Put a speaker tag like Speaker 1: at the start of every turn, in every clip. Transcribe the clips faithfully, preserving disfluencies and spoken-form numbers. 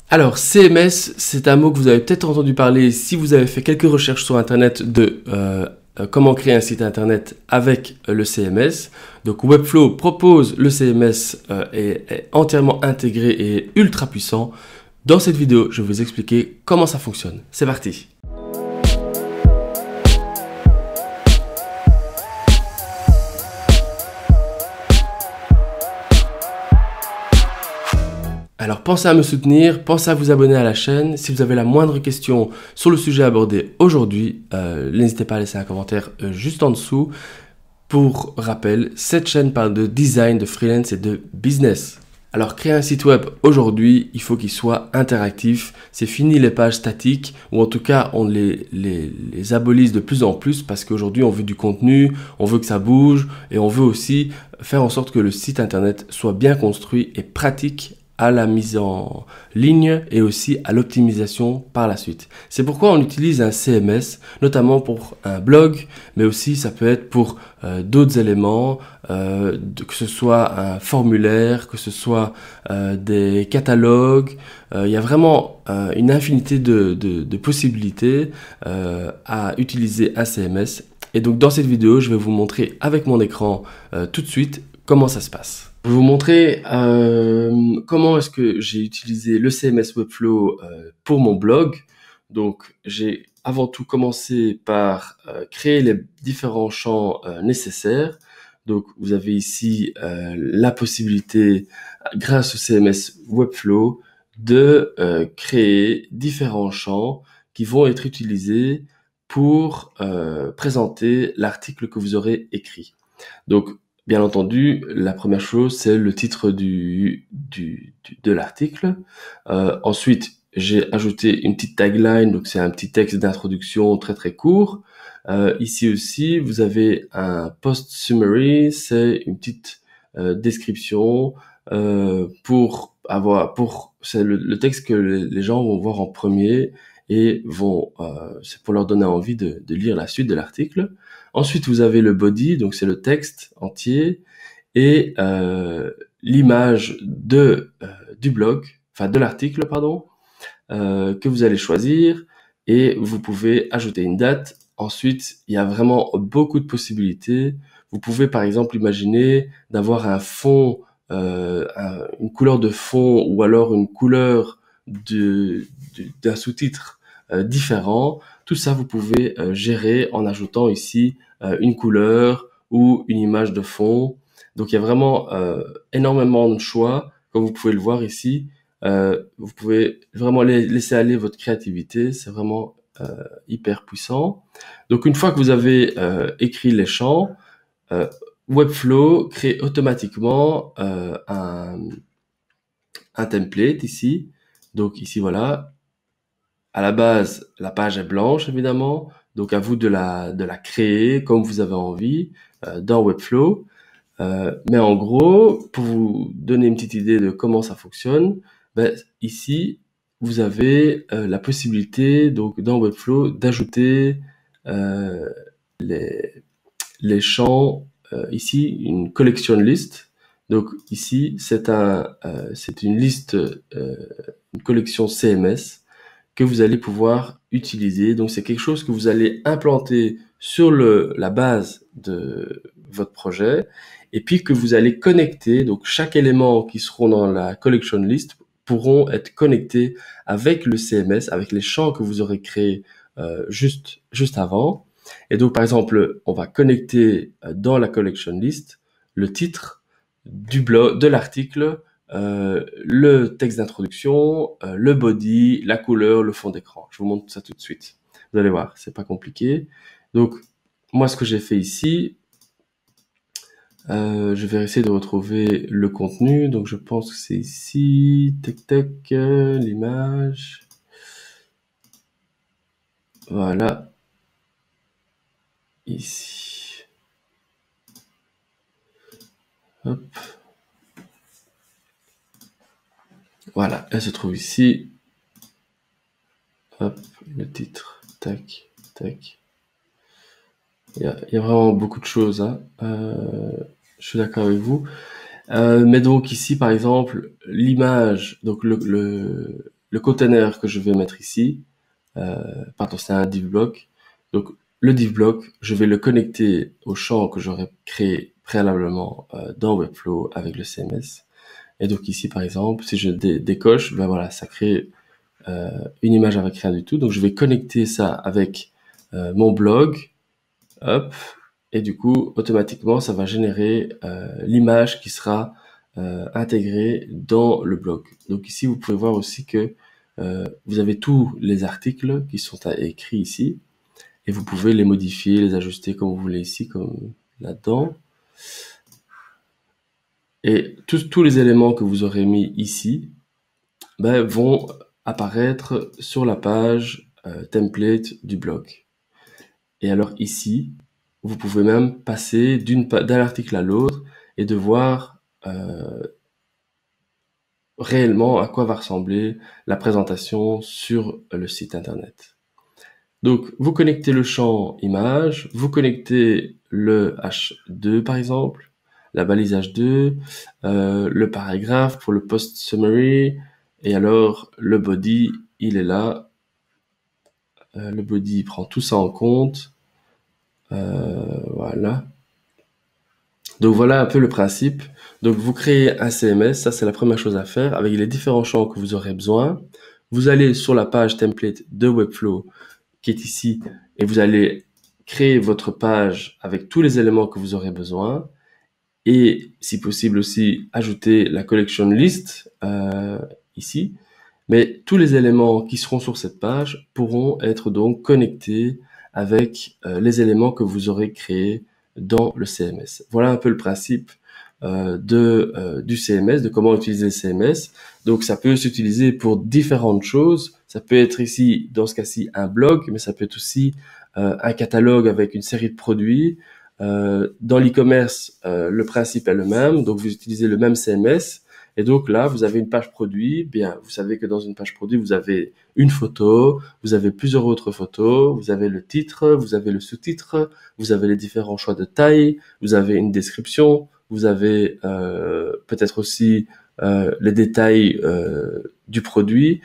Speaker 1: Alors, C M S, c'est un mot que vous avez peut-être entendu parler si vous avez fait quelques recherches sur Internet de euh, euh, comment créer un site Internet avec euh, le C M S. Donc, Webflow propose le C M S euh, et est entièrement intégré et ultra puissant. Dans cette vidéo, je vais vous expliquer comment ça fonctionne. C'est parti! Alors pensez à me soutenir, pensez à vous abonner à la chaîne. Si vous avez la moindre question sur le sujet abordé aujourd'hui, euh, n'hésitez pas à laisser un commentaire euh, juste en dessous. Pour rappel, cette chaîne parle de design, de freelance et de business. Alors créer un site web aujourd'hui, il faut qu'il soit interactif. C'est fini les pages statiques, ou en tout cas on les, les, les abolisse de plus en plus parce qu'aujourd'hui on veut du contenu, on veut que ça bouge et on veut aussi faire en sorte que le site internet soit bien construit et pratique à la mise en ligne et aussi à l'optimisation par la suite. C'est pourquoi on utilise un C M S, notamment pour un blog, mais aussi ça peut être pour euh, d'autres éléments, euh, de, que ce soit un formulaire, que ce soit euh, des catalogues. Euh, il y a vraiment euh, une infinité de, de, de possibilités euh, à utiliser un C M S. Et donc dans cette vidéo, je vais vous montrer avec mon écran euh, tout de suite comment ça se passe. Je vais vous montrer euh, comment est-ce que j'ai utilisé le C M S Webflow euh, pour mon blog. Donc, j'ai avant tout commencé par euh, créer les différents champs euh, nécessaires. Donc, vous avez ici euh, la possibilité, grâce au C M S Webflow, de euh, créer différents champs qui vont être utilisés pour euh, présenter l'article que vous aurez écrit. Donc, bien entendu, la première chose, c'est le titre du, du, du de l'article. Euh, ensuite, j'ai ajouté une petite tagline, donc c'est un petit texte d'introduction très très court. Euh, ici aussi, vous avez un post summary, c'est une petite euh, description euh, pour avoir, pour c'est le, le texte que les gens vont voir en premier et vont, euh, c'est pour leur donner envie de, de lire la suite de l'article. Ensuite, vous avez le body, donc c'est le texte entier, et euh, l'image de euh, du blog, enfin de l'article, pardon, euh, que vous allez choisir, et vous pouvez ajouter une date. Ensuite, il y a vraiment beaucoup de possibilités. Vous pouvez par exemple imaginer d'avoir un fond, euh, un, une couleur de fond, ou alors une couleur de, de, d'un sous-titre euh, différent. Tout ça, vous pouvez euh, gérer en ajoutant ici euh, une couleur ou une image de fond. Donc, il y a vraiment euh, énormément de choix, comme vous pouvez le voir ici. Euh, vous pouvez vraiment laisser aller votre créativité, c'est vraiment euh, hyper puissant. Donc, une fois que vous avez euh, écrit les champs, euh, Webflow crée automatiquement euh, un, un template ici. Donc, ici, voilà. À la base, la page est blanche, évidemment. Donc, à vous de la, de la créer comme vous avez envie euh, dans Webflow. Euh, mais en gros, pour vous donner une petite idée de comment ça fonctionne, ben, ici, vous avez euh, la possibilité, donc dans Webflow, d'ajouter euh, les, les champs, euh, ici, une collection list. Donc ici, c'est un, euh, c'est une liste, euh, une collection C M S que vous allez pouvoir utiliser. Donc c'est quelque chose que vous allez implanter sur le, la base de votre projet, et puis que vous allez connecter. Donc chaque élément qui seront dans la collection list pourront être connectés avec le C M S, avec les champs que vous aurez créés euh, juste juste avant. Et donc par exemple, on va connecter euh, dans la collection list le titre du blog, de l'article, euh, le texte d'introduction, euh, le body, la couleur, le fond d'écran. Je vous montre ça tout de suite. Vous allez voir, c'est pas compliqué. Donc moi, ce que j'ai fait ici, euh, je vais essayer de retrouver le contenu. Donc je pense que c'est ici, tac tac, euh, l'image. Voilà, ici. Hop. Voilà, elle se trouve ici. Hop, le titre, tac, tac. Il y a, il y a vraiment beaucoup de choses, hein. Euh, je suis d'accord avec vous. Euh, mais donc ici, par exemple, l'image, donc le, le, le container que je vais mettre ici, euh, pardon, c'est un div block. Donc, le div block, je vais le connecter au champ que j'aurais créé préalablement euh, dans Webflow avec le C M S. Et donc ici, par exemple, si je dé décoche, ben voilà, ça crée euh, une image avec rien du tout. Donc, je vais connecter ça avec euh, mon blog, hop, et du coup, automatiquement, ça va générer euh, l'image qui sera euh, intégrée dans le blog. Donc ici, vous pouvez voir aussi que euh, vous avez tous les articles qui sont écrits ici, et vous pouvez les modifier, les ajuster comme vous voulez ici, comme là-dedans. Et tous, tous les éléments que vous aurez mis ici ben, vont apparaître sur la page euh, template du blog. Et alors ici, vous pouvez même passer d'une d'un article à l'autre et de voir euh, réellement à quoi va ressembler la présentation sur le site internet. Donc, vous connectez le champ image, vous connectez le H deux par exemple, la balise H deux, euh, le paragraphe pour le post summary, et alors le body, il est là. Euh, le body prend tout ça en compte. Euh, voilà. Donc voilà un peu le principe. Donc vous créez un C M S, ça c'est la première chose à faire, avec les différents champs que vous aurez besoin. Vous allez sur la page template de Webflow qui est ici, et vous allez créer votre page avec tous les éléments que vous aurez besoin, et si possible aussi ajouter la collection list euh, ici. Mais tous les éléments qui seront sur cette page pourront être donc connectés avec euh, les éléments que vous aurez créés dans le C M S. Voilà un peu le principe euh, de euh, du C M S, de comment utiliser le C M S. Donc ça peut s'utiliser pour différentes choses. Ça peut être ici, dans ce cas-ci, un blog, mais ça peut être aussi euh, un catalogue avec une série de produits. Euh, dans l'e-commerce, euh, le principe est le même. Donc vous utilisez le même C M S. Et donc là, vous avez une page produit. Bien, vous savez que dans une page produit, vous avez une photo, vous avez plusieurs autres photos, vous avez le titre, vous avez le sous-titre, vous avez les différents choix de taille, vous avez une description, vous avez euh, peut-être aussi euh, les détails euh, du produit.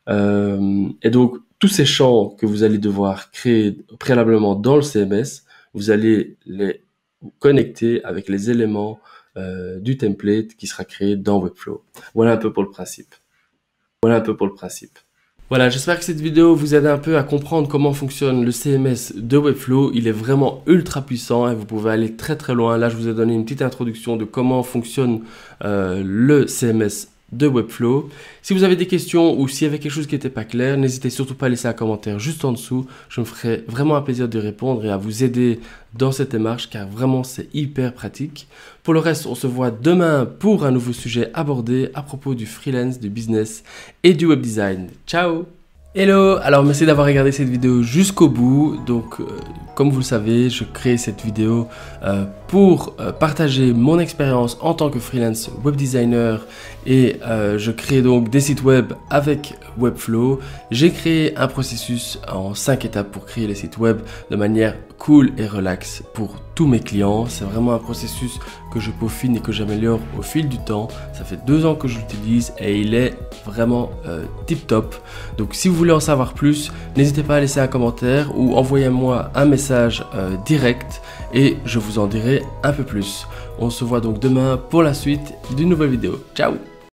Speaker 1: Euh, et donc, tous ces champs que vous allez devoir créer préalablement dans le C M S, vous allez les connecter avec les éléments Euh, du template qui sera créé dans Webflow. Voilà un peu pour le principe. Voilà un peu pour le principe. Voilà, j'espère que cette vidéo vous aide un peu à comprendre comment fonctionne le C M S de Webflow. Il est vraiment ultra puissant et vous pouvez aller très très loin. Là, je vous ai donné une petite introduction de comment fonctionne euh, le C M S de Webflow. Si vous avez des questions ou s'il y avait quelque chose qui n'était pas clair, n'hésitez surtout pas à laisser un commentaire juste en dessous. Je me ferai vraiment un plaisir de répondre et à vous aider dans cette démarche car vraiment c'est hyper pratique. Pour le reste, on se voit demain pour un nouveau sujet abordé à propos du freelance, du business et du web design. Ciao! Hello, alors merci d'avoir regardé cette vidéo jusqu'au bout. Donc euh, comme vous le savez, je crée cette vidéo euh, pour euh, partager mon expérience en tant que freelance web designer et euh, je crée donc des sites web avec Webflow. J'ai créé un processus en cinq étapes pour créer les sites web de manière cool et relax pour tous mes clients. C'est vraiment un processus que je peaufine et que j'améliore au fil du temps. Ça fait deux ans que je l'utilise et il est vraiment euh, tip top. Donc si vous voulez en savoir plus, n'hésitez pas à laisser un commentaire ou envoyez-moi un message euh, direct et je vous en dirai un peu plus. On se voit donc demain pour la suite d'une nouvelle vidéo. Ciao!